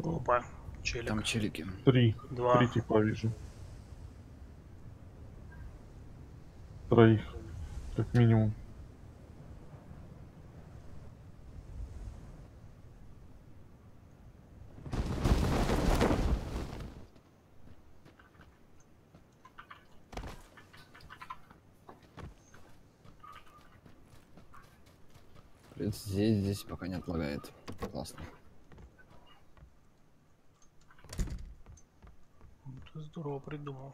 Опа, челик. Там челики. Три Два. типа вижу. Троих, как минимум. Здесь пока не отлагает. Классно. Ты здорово придумал.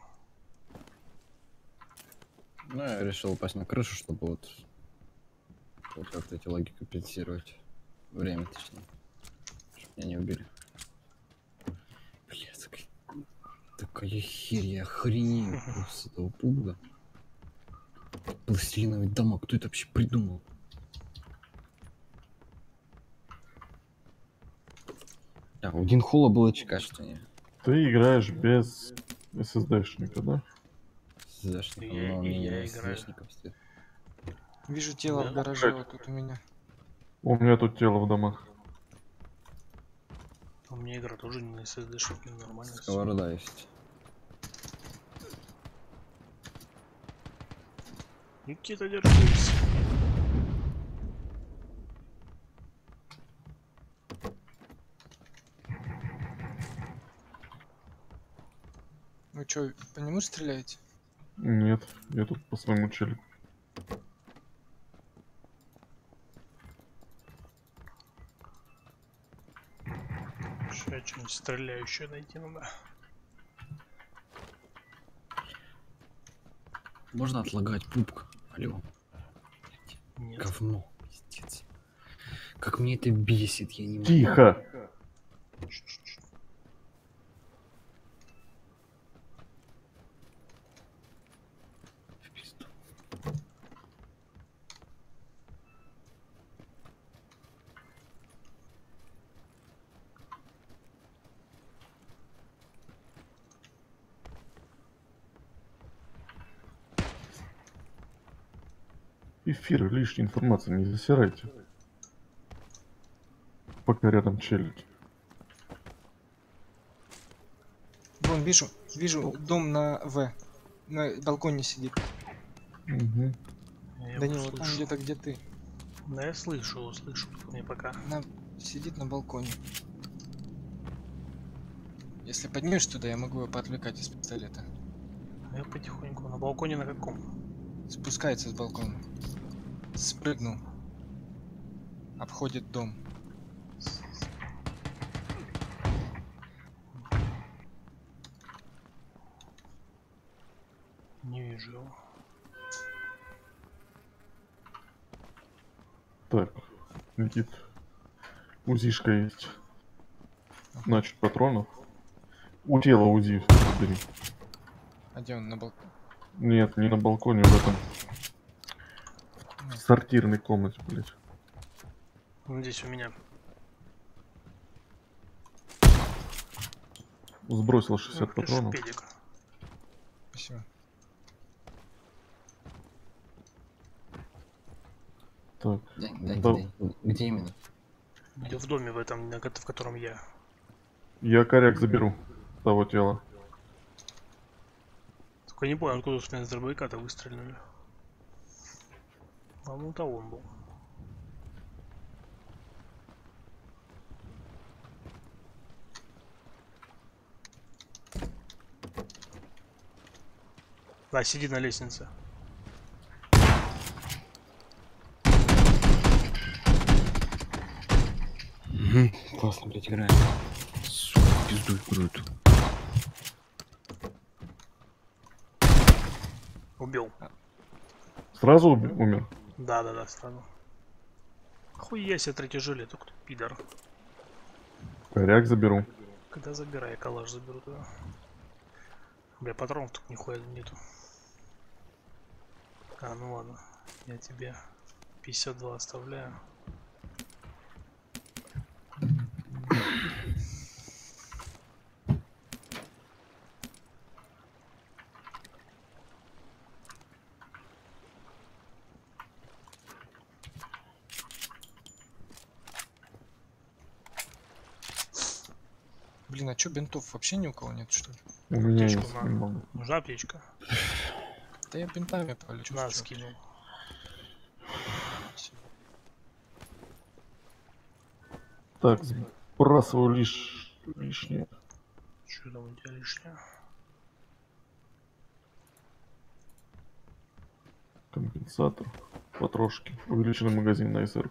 Ну, я решил упасть на крышу, чтобы вот как-то эти лаги компенсировать. Время, точнее. Чтобы меня не убили. Блядь, такая херь, я охренею просто с этого пуга. Пластилиновый дома, кто это вообще придумал? Так, у Динхола было качественнее. Ты играешь без SSD-шника, да? SSD-шником, И но я не играю. SSD-шником стоит. Вижу тело Да. в гараже вот тут у меня. У меня тут тело в домах. У меня игра тоже не на SSD-шнике, нормально. всё. Сковорода есть. Никита, держись. Вы что, по нему стреляете? Нет, я тут по своему челику. Сейчас что-нибудь стреляющее найти надо. Можно отлагать пупк? Алло. Нет. Говно, пиздец. Как мне это бесит, я не могу. Тихо! В пизду. Эфир, лишней информации не засирайте. Пока рядом челики. Вон, вижу дом на В. На балконе сидит. Угу. Я его Данил, вот там слышу. где-то, где ты. Да я слышу его, слышу. Мне пока. Сидит на балконе. Если поднимешь туда, я могу его поотвлекать из пистолета. Я потихоньку. На балконе на каком? Спускается с балкона. Спрыгнул. Обходит дом. Не вижу его. Так, Никит. УЗИшка есть. Значит, патронов. У тела УЗИ бери. А где он на балконе? Нет, не на балконе, в этом. В сортирной комнате, блядь. Он здесь у меня. Сбросил 60 Ух ты, патронов. шпедик. Спасибо. Так. Где именно? Да в доме в этом, в котором я. Я коряк заберу того тела. Только не понял, откуда с дробовика-то выстрелили. По-моему, то он был. Да, сиди на лестнице. Классно, блядь, играет. Сука, пизду играют. Убил. Сразу умер? Да, сразу. Хуя себе третий жилет, кто пидор. Коряк заберу. Когда забирай, я калаш заберу туда. Бля, патронов тут нихуя нету. А, ну ладно. Я тебе 52 оставляю. Блин, а чё, бинтов вообще ни у кого нет, что ли? У меня Аптечку есть на. немного. Нужна аптечка? Да я бинтами полечу. На, чё. скинул. Так, сбрасываю лишнее. Что там у тебя лишнее? Компенсатор. Потрошки. Увеличенный магазин на СР.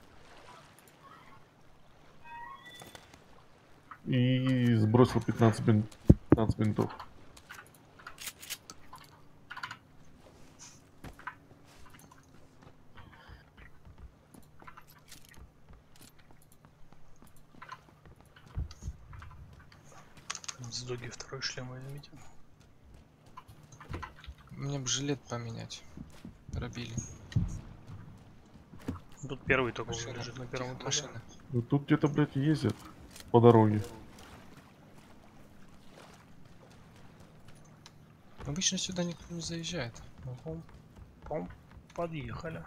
И сбросил 15 бинтов. С доги второй шлем возьмите. Мне бы жилет поменять. Пробили. Тут первый только уже Машина. лежит на первом Тихо, этаже. машина. Ну, тут где-то, блядь, ездят по дороге. Обычно сюда никто не заезжает. Угу. По-моему, подъехали.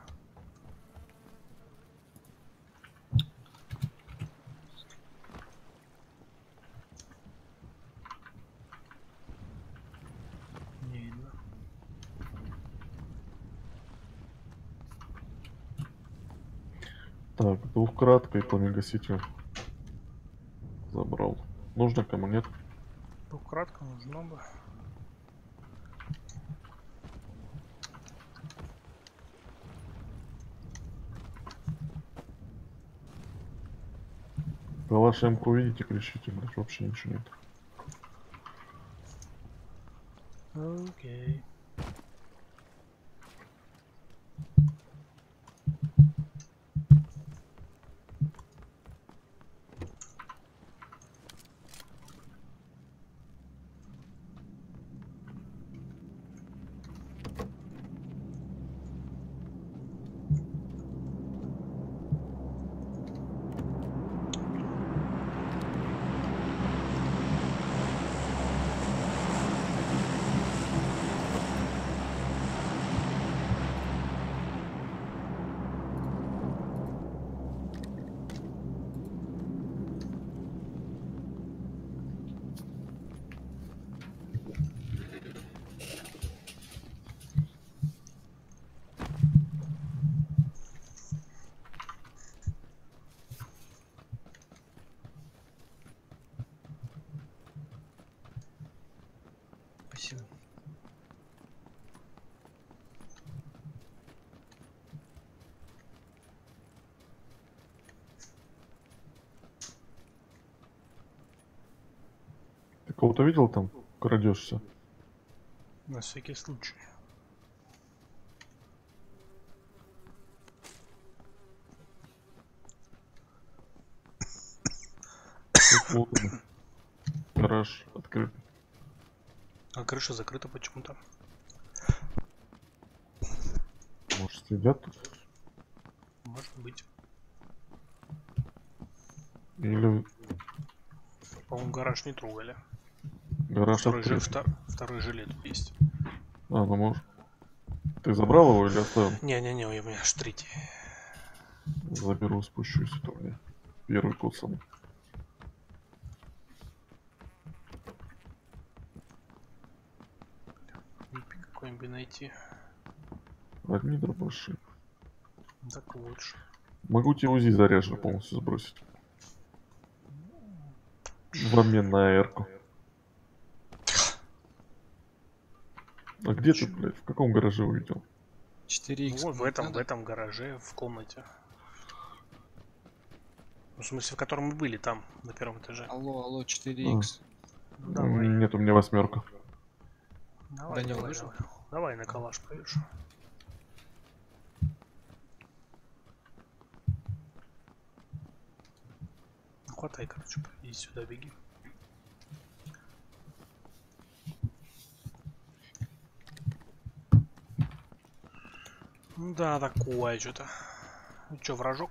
Не видно. Так, двухкраткой по мегасити забрал. Нужно кому нет? Ну, кратко нужно бы. По вашей МК видите, кричите, блядь, вообще ничего нет. Окей. Спасибо. Ты кого-то видел там? Крадешься. На всякий случай. Тут вот он. Гараж открыт. А крыша закрыта почему-то. Может, сидят тут? Может быть. Или По-моему, гараж не трогали. гараж Второй, открыт? второй жилет есть. А, ну может. Ты забрал его или оставил? Не-не-не, у меня аж третий. Заберу, спущусь, это у меня первый куцан. Випи какой-нибудь найти. Одни дробаши. Так лучше. Могу тебе УЗИ заряженный полностью сбросить. В обмен на аэрку. А где ты, блядь? В каком гараже увидел? 4х. Вот в этом гараже, в комнате. Ну, в смысле, в котором мы были, там, на первом этаже. Алло, 4х. Ну, давай. Нет, у меня восьмерка. Давай, Данил давай, вышел? давай. Давай на калаш повешу. Ну, хватай, короче, иди сюда, беги. Ну да, такое что-то. Ну что, вражок?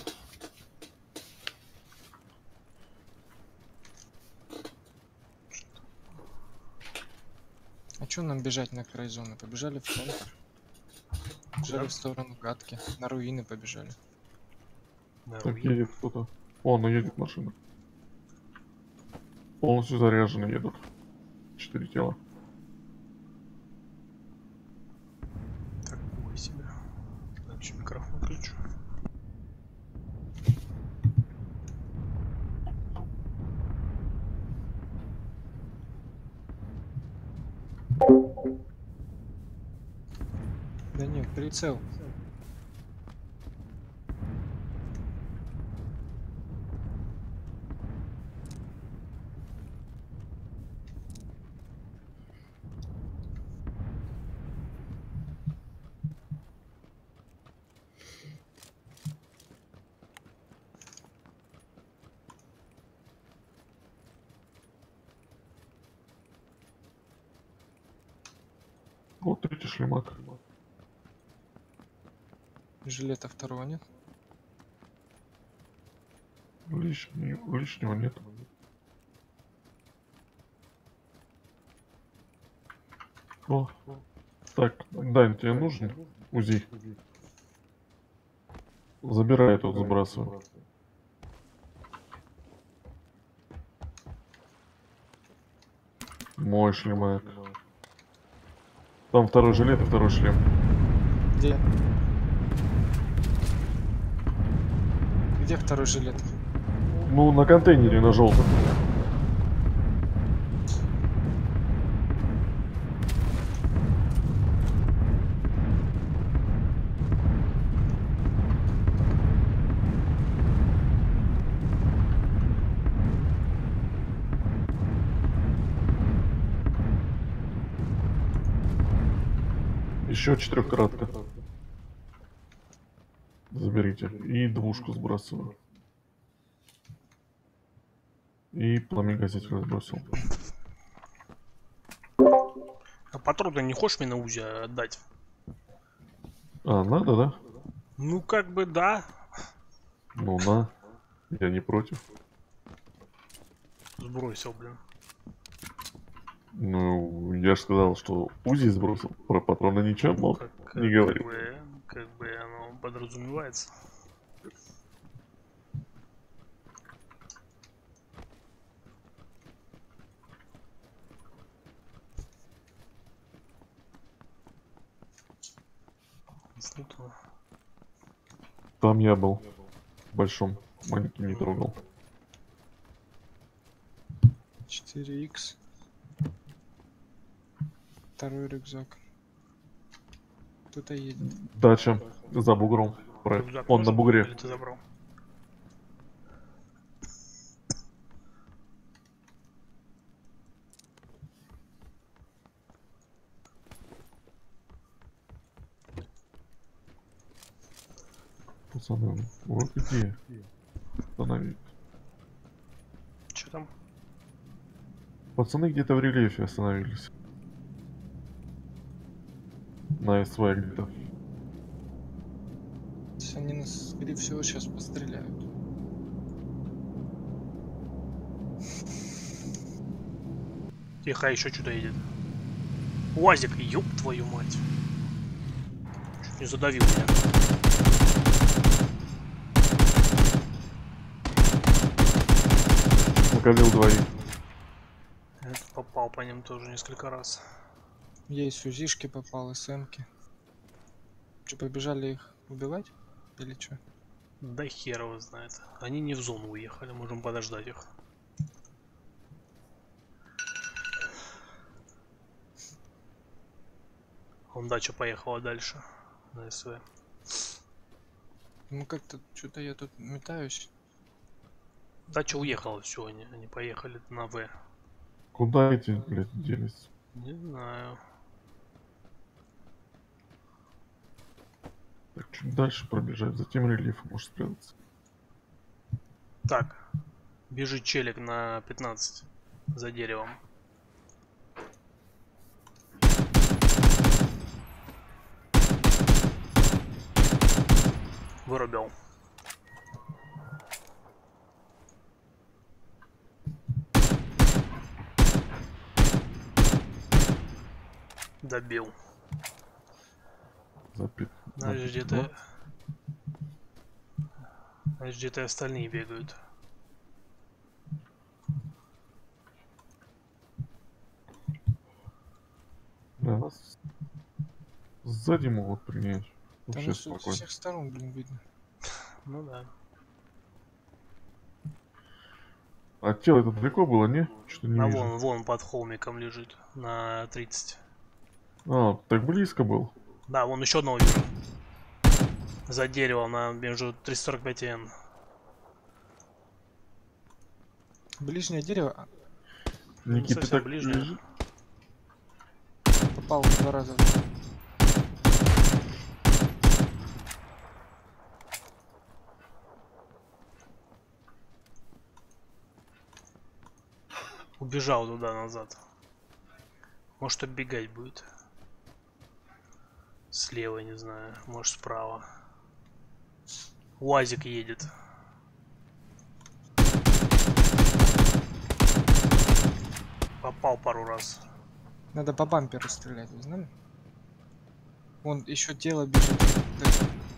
А чё нам бежать на край зоны? Побежали в центр. Побежали в сторону гадки. На руины побежали. На Так руины. едет кто-то. О, ну едет машина. Полностью заряжены едут. 4 тела. Так, бой себя. Дальше микрофон включу. Да нет, прицел. Вот третий шлемак. Жилета второго нет? Лишнего нет. О, так, Дань, тебе нужен УЗИ? Забирай тут, забрасываю. Мой шлемак. Там второй жилет и второй шлем. Где? Где второй жилет? Ну, на контейнере на желтом. Еще 4-кратка. Заберите. И двушку сбрасываю. И пламегаситель разбросил. А патроны не хочешь мне на УЗИ отдать? А, надо, да? Ну, как бы да. Ну, на. Я не против. Сбросил, блин. Ну, я же сказал, что УЗИ сбросил. Про патроны ничего мог. Не говорил. Как бы оно подразумевается. Снутого. Там я был. В большом. Маленький не трогал. 4х. Второй рюкзак. Кто-то едет. Дача. За бугром. Рюкзак Он на нужен? бугре. Или ты забрал? Пацаны, вот где? Остановить. Че там? Пацаны где-то в рельефе остановились. На СВ где-то. Они нас, скорее всего, сейчас постреляют. Тихо, еще что-то едет. УАЗик, ёб твою мать. Чуть не задавил меня. Накалил двоих. Этот попал по ним тоже несколько раз. Есть УЗИшки попал, СМки. Че, побежали их убивать? Или что? Да хер его знает. Они не в зону уехали, можем подождать их. Он дача поехала дальше. На СВ. Ну как-то, что-то я тут метаюсь. Дача уехала, все, они поехали на В. Куда эти, блядь, делись? Не знаю. Так, чуть дальше пробежать, затем рельеф может спрятаться. Так. Бежит челик на 15 за деревом. Вырубил. Добил. Значит, где-то остальные бегают. нас сзади могут принять. Да Вообще нас тут с спокойно. всех сторон, блин, видно. Ну да. А тело это далеко было, не? Что-то не А вижу. вон под холмиком лежит на 30. А, так близко был. Да, вон еще одного вижу. За деревом на между 345 и Н. Ближнее дерево Никита, ты совсем так ближнее. лежи. попал 2 раза. Убежал туда назад. Может оббегать будет. Слева, не знаю. Может справа. УАЗик едет. Попал пару раз. Надо по бамперу стрелять, вы знали? Вон еще тело бежит. Да,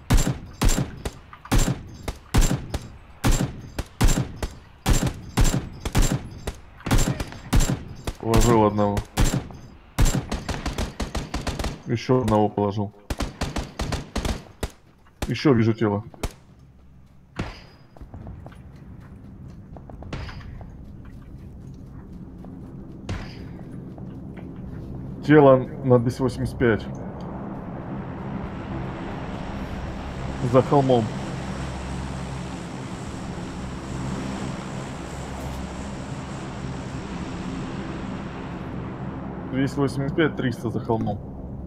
Положил одного. Еще одного положил. Еще вижу тело. Тело на 285. За холмом. Весь 85-300 за холмом.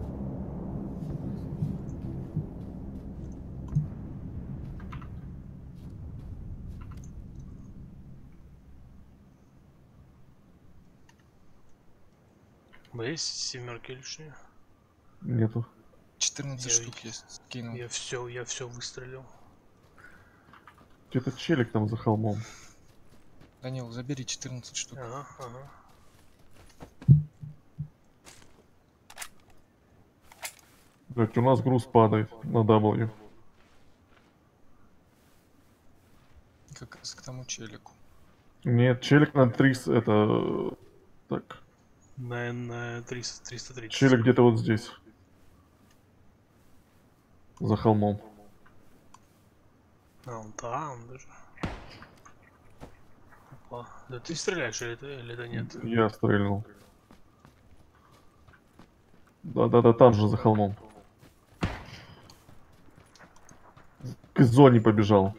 Есть семерки лишние? Нету. 14 Я штук есть. Скинул. Я все выстрелил. Где-то челик там за холмом. Данил, забери 14 штук. Ага, ага. Блять, у нас груз падает на W. Как раз к тому челику. Нет, челик на 300, это... Так, На 300, 330. челик где-то вот здесь. За холмом. А, он там даже. Опа. Да ты стреляешь или это нет? Я стрельнул. Да-да-да, там же за холмом. К зоне побежал.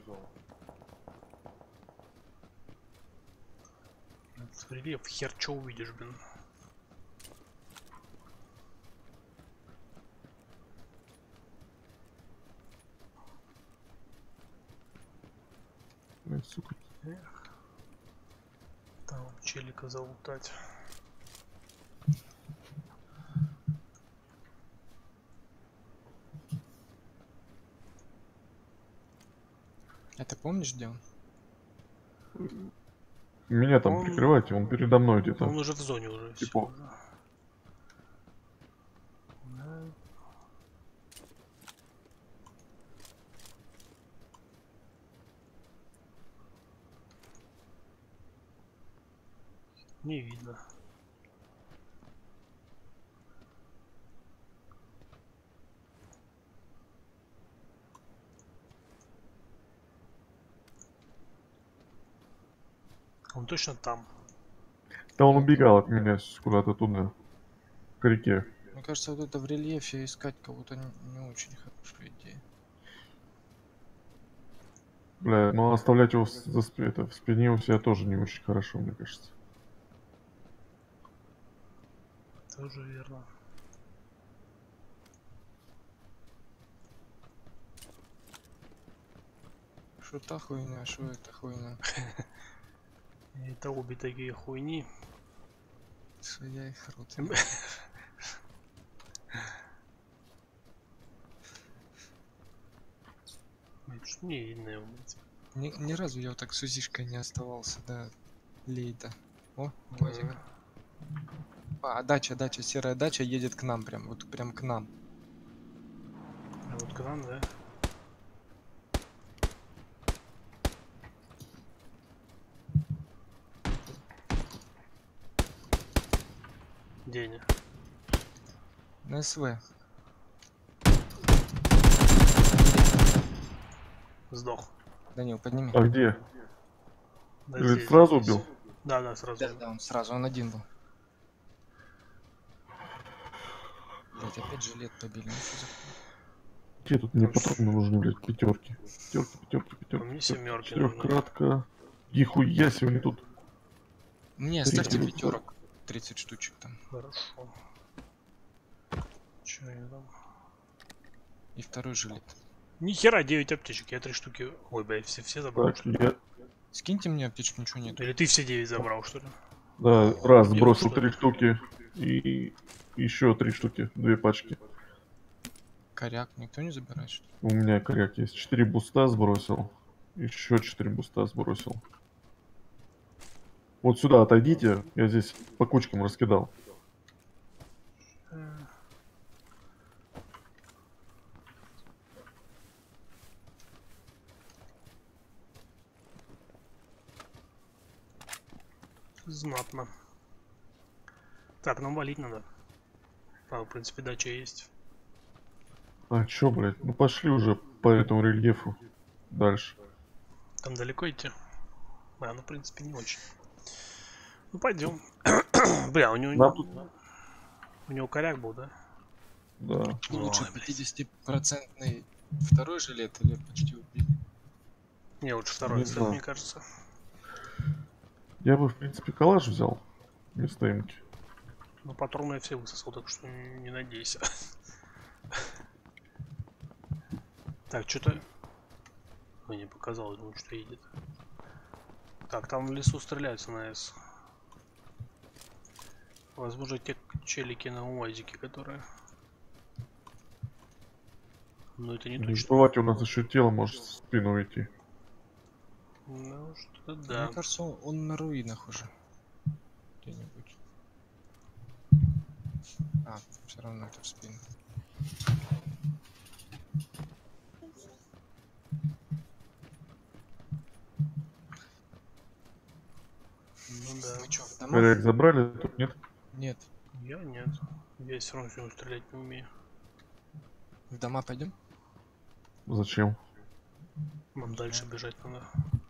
Рельеф хер что увидишь, блин. Ой, сука. Там челика залутать. А ты помнишь, где он? Меня там Он- прикрывайте, он передо мной где-то. Он уже в зоне уже. всё Типа. уже. Да. Не видно. Он точно там. Да он убегал от меня куда-то туда. К реке. Мне кажется, вот это в рельефе искать кого-то не очень хорошая идея. Бля, ну оставлять его это, в спине у себя тоже не очень хорошо, мне кажется. Тоже верно. Что та хуйня, что это хуйня? Это обе такие хуйни. Что я их рот. Что не видно его, блядь. Ни разу я вот так с узишкой не оставался до лейта. О, УАЗик. А, дача, серая дача едет к нам прям, вот прям к нам. А вот к нам, да? Деня. На СВ. Сдох. Данил, подними. А где? Да, Или здесь, сразу здесь. убил? Да, да, сразу. Да, он сразу, он один был. Блять, опять жилет побили. Ну что за хуйня? Где тут мне Там патроны нужны, блядь, пятерки. А мне семерки Четырехкратка. Нихуя себе они тут. Мне Три оставьте минуты. пятерок. 30 штучек там. Хорошо. Че я там? И второй жилет. Нихера 9 аптечек, я 3 штуки. Ой, блядь, все забрал, Так, что ли? я... Скиньте мне аптечку, ничего нет. Или ты все 9 забрал, что ли? Да, раз, Делать бросил что? 3 штуки. И еще 3 штуки. 2 пачки. Коряк никто не забирает, что ли? У меня коряк есть. 4 буста сбросил. Еще 4 буста сбросил. Вот сюда отойдите. Я здесь по кучкам раскидал. Знатно. Так, нам валить надо. А, в принципе, дача есть. А, чё, блядь? Ну пошли уже по этому рельефу. Дальше. Там далеко идти? А, ну, в принципе, не очень. Ну, пойдем. Бля, Нам тут... у него коряк был, да? Да. Лучше Ой, блядь. 50% второй жилет или почти убили? Не, лучше второй, Не кстати, знаю. мне кажется. Я бы, в принципе, калаш взял. Вместо эмки. Но патроны я все высосал, так что не надейся. Так, что-то... Мне показалось, думаю, что едет. Так, там в лесу стреляются на С. Возможно, те челики на УАЗике, которые... Но это не Не точно. забывайте, у нас еще тело может в спину идти. Ну, что-то да. Мне кажется, он на руинах уже. Где-нибудь. А, все равно это в спину. Ну да. Мы чё, в дома? Коряк забрали? Тут нет? Нет. Я нет. Я все равно сегодня стрелять не умею. В дома пойдем? Зачем? Нам дальше бежать надо.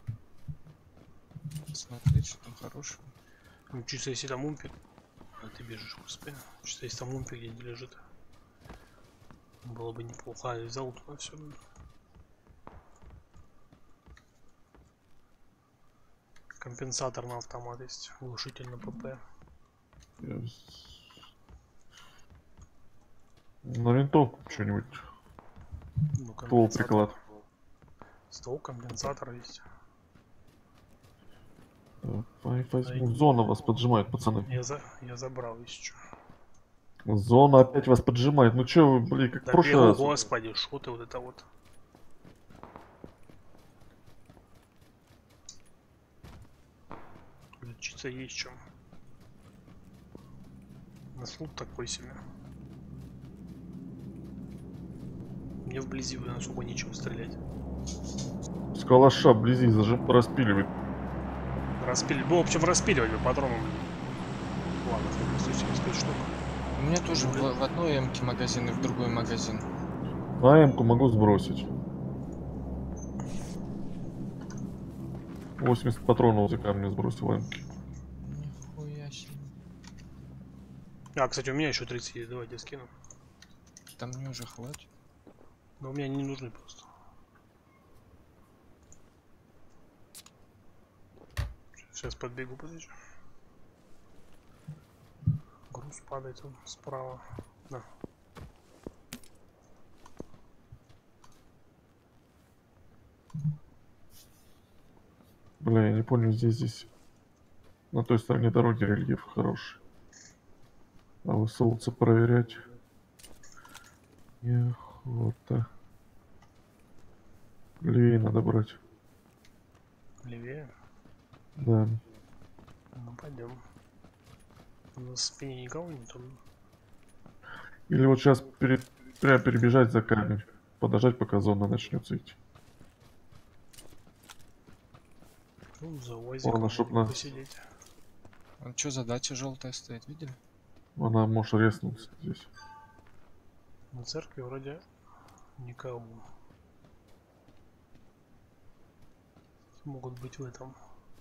Смотреть, что там хорошего. Ну, чисто если там умпик. А ты бежишь, господи. Чисто если там умпик где-нибудь лежит. Было бы неплохо. А, я взял туда все. Компенсатор на автомат есть. Глушитель на ПП. Я на винтовку что-нибудь. Ну, Ствол приклад. Ствол, компенсатор есть. Давай возьму. Зона вас поджимает, пацаны. Я забрал еще. Зона опять вас поджимает. Ну чё вы, блин, как в Да прошлый бегу, раз. господи, что ты вот это вот. Лечиться есть чем. На слух такой себе. Мне вблизи особо нечего стрелять. С калаша вблизи зажим распиливает. Распиливать. Ну, в общем, распиливать бы патроном. Ладно, 175 штук. У меня тоже в одной эмке магазин и в другой магазин. На эмку могу сбросить. 80 патронов за камня сбросил эмки. Нихуя себе. А, кстати, у меня еще 30 есть. Давайте скину. Там мне уже хватит. Но у меня не нужны просто. Сейчас подбегу, подожди. Груз падает он справа. Да. Бля, я не понял, здесь. На той стороне дороги рельеф хороший. А высовываться проверять. Неохота. Левее надо брать. Левее. Да. Ну пойдем. На спине никого нет. Или вот сейчас прям перебежать за камень. Подождать, пока зона начнется идти. Ну, за УАЗиком Ладно, чтоб на... посидеть. А что задача желтая стоит, видели? Она может резнуться здесь. На церкви вроде никого. Могут быть в этом.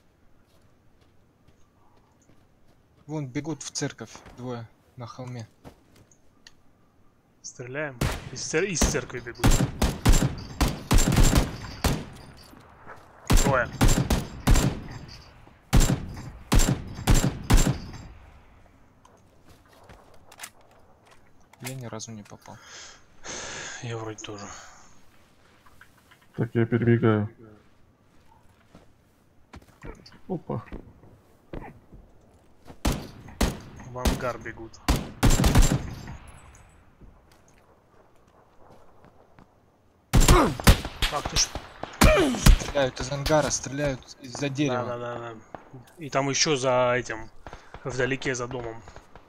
Вон бегут в церковь двое на холме. Стреляем. Из церкви бегут. Трое. Я ни разу не попал. Я вроде тоже. Так, я перебегаю. Опа. В ангар бегут. Ах ты ж. Стреляют из ангара, стреляют из-за дерева. Да. И там еще за этим. Вдалеке за домом.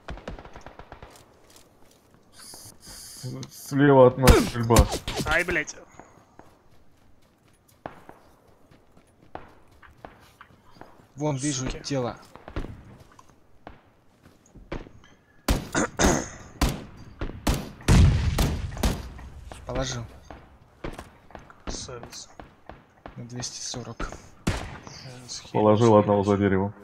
Слева от нас стрельба. Ай, блять. Вон вижу Суки. тело. Положил Красавец. на 240. Положил одного за дерево.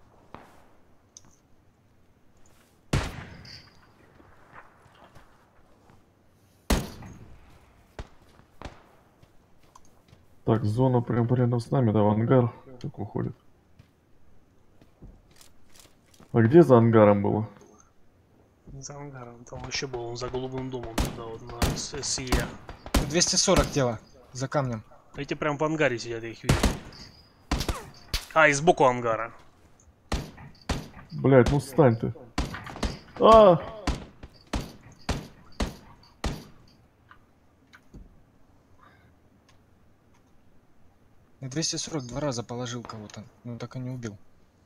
Так, зона прям рядом с нами, да, в ангар так уходит. А где за ангаром было? За ангаром. Там вообще был он за голубым домом туда вот на СЕ. 240 тело за камнем. Эти прям в ангаре сидят, я их вижу. А, и сбоку ангара. Блять, ну встань ты. А! На 240 два раза положил кого-то, но так и не убил.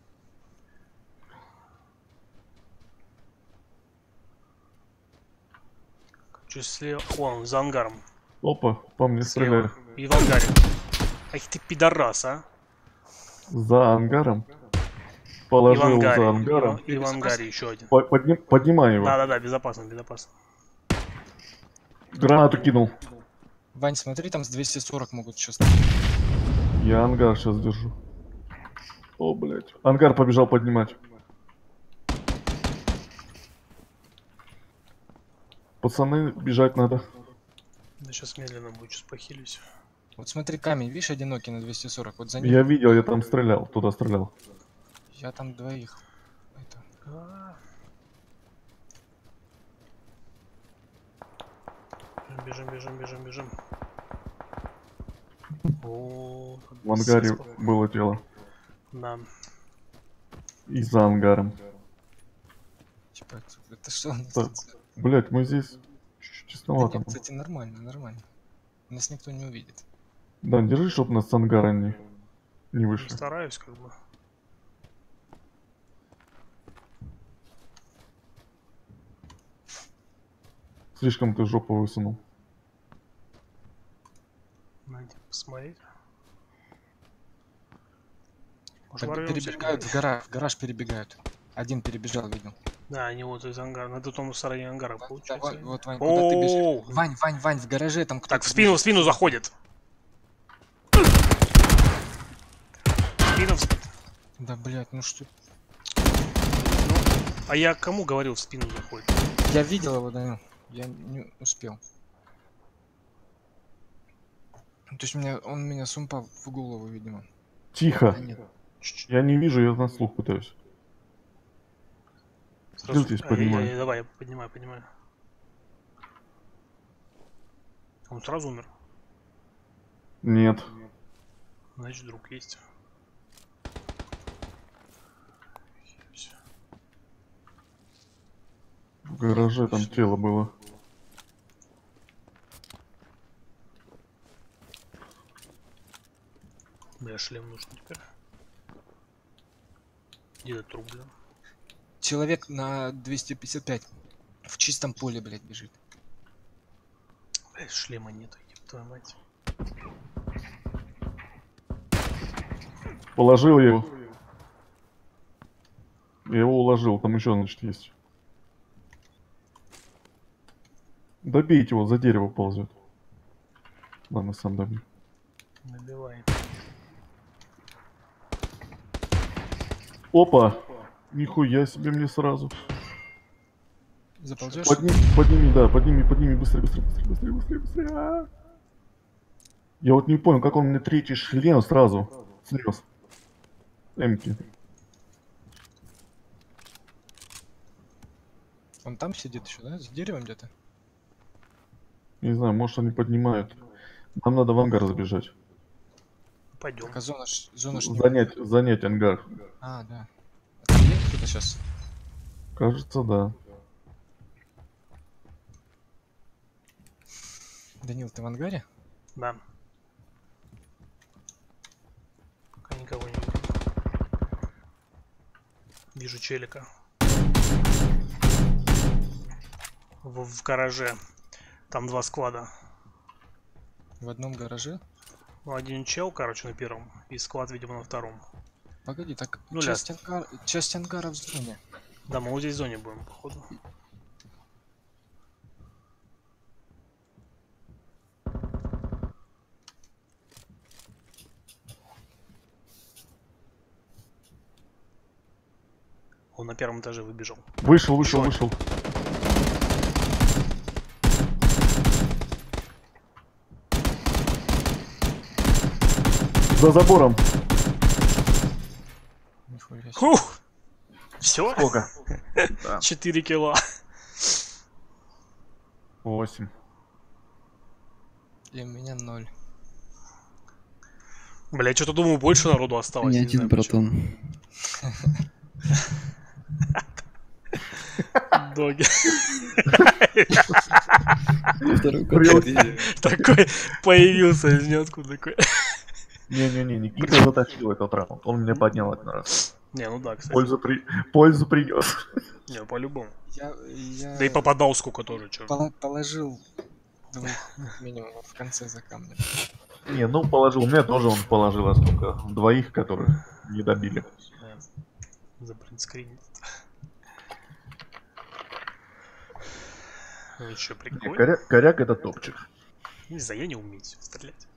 Чуть слева. Вон, за ангаром. Опа, по мне Слева. стреляют. И в ангаре. Ах ты пидорас, а. За ангаром? И в Положил ангаре. за ангаром. И в ангаре еще один. Поднимай его. Да, безопасно. Гранату кинул. Вань, смотри, там с 240 могут сейчас. Я ангар сейчас держу. О, блять. Ангар побежал поднимать. Пацаны, бежать надо. Да сейчас медленно будет, сейчас похилюсь. Вот смотри, камень, видишь, одинокий на 240. Вот за ним. Я видел, я там стрелял, туда стрелял. Я там двоих. Это. А. Бежим. О, В ангаре пиздец, было тело. да. И за ангаром. Типа, это что у нас Так. тут? Блять, мы здесь чуть-чуть Да тесновато. нет, кстати, нормально. Нас никто не увидит. Да, держи, чтоб нас с ангара не вышли. Стараюсь как бы. Слишком ты жопу высунул. Надо посмотреть. Может, Так, ворвемся? перебегают в гараж перебегают. Один перебежал, видел. Да, они вот из ангара. На том стороне ангара Да, получается. вот, Вань, куда ты бежишь? О, Вань, в гараже там кто-то. так, в спину заходит. Да, блядь, ну что? А я кому говорил, в спину заходит? Я видел его, Данил. Я не успел. То есть он меня сумпал в голову, видимо. Тихо. А нет. Я не вижу, я на слух пытаюсь. Сразу... Здесь поднимаю. Давай, я поднимаю. Он сразу умер? Нет. Значит, друг есть. В гараже там тело было. Бля, шлем нужен теперь. Где этот труп, блин? Человек на 255 в чистом поле, блядь, бежит. Бля, шлема нету, еб твою мать. Положил его. Я его уложил, там еще, значит, есть. Добейте его, за дерево ползет. Ладно, сам добью. Набивает. Опа! Нихуя себе мне сразу. Заползешь? Подними, да, подними, быстрее, быстрее. Я вот не понял, как он мне третий шлем сразу снес. Эмки. Он там сидит еще, да? За деревом где-то? Не знаю, может они поднимают. Нам надо в ангар забежать. Пойдем. Так, а зона ж не... Занять ангар. А, да. А там есть кто-то сейчас? Кажется, да. Данил, ты в ангаре? Да. Пока никого не вижу. Вижу челика. В гараже. Там 2 склада. В одном гараже? Ну, один чел, короче, на первом. И склад, видимо, на втором. Погоди, так Ну, часть ангара в зоне. Да, мы вот здесь в зоне будем, походу. Он на первом этаже выбежал. Вышел. За забором. Нихуя себе. Фух! Все? Сколько? 4 кило. 8. И у меня 0. Бля, я что-то думаю, больше народу осталось. Не не знаю один, братан. почему. Доги. Второй копейки. Такой появился из ниоткуда такой. Не-не-не, Никита затащил этот раунд. Он меня поднял один раз. Не, ну да, кстати. Пользу принес. Не, по-любому. Я Да и попадал сколько тоже, чё. положил 2 минимум в конце за камнем. Не, ну положил. У меня тоже он положил, а сколько? 2, которых не добили. Запринтскринит. Ну что, Не, прикольно? коряк это топчик. Не знаю, я не умею стрелять.